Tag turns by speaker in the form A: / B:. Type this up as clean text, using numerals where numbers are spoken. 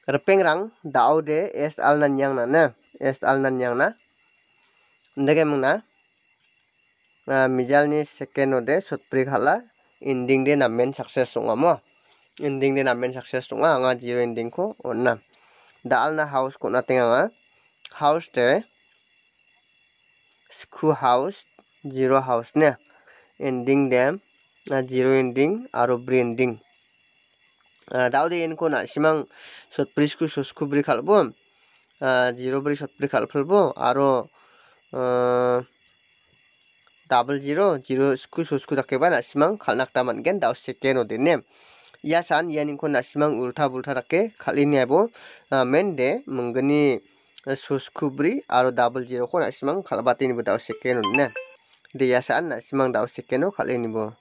A: Repengrang dao de est alnan yang na ne est alnan yang na ndege mungna mijalni second de sotpri khala ending de namen success ongamo ending de namen success onga anga zero ending ko onna daalna house ko na tenga house de school house zero house ne ending de zero ending aro branding daude en ko na simang sotpri skubri khalbo zero bri sotpri khalpulbo aro double zero zero sku dakeba na simang khalnak taman gen dau second odine yasan yanin ko na simang ulta bulta dake khalini abo mende mungani suskubri aro double zero ko na simang khalbati ni dau second odine de yasan na simang dau second o khalini bo